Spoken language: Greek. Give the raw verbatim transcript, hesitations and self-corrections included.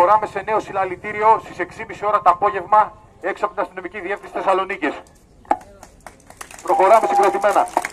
προχωράμε σε νέο συλλαλητήριο στις έξι και μισή ώρα το απόγευμα έξω από την αστυνομική διεύθυνση Θεσσαλονίκης. Προχωράμε συγκροτημένα.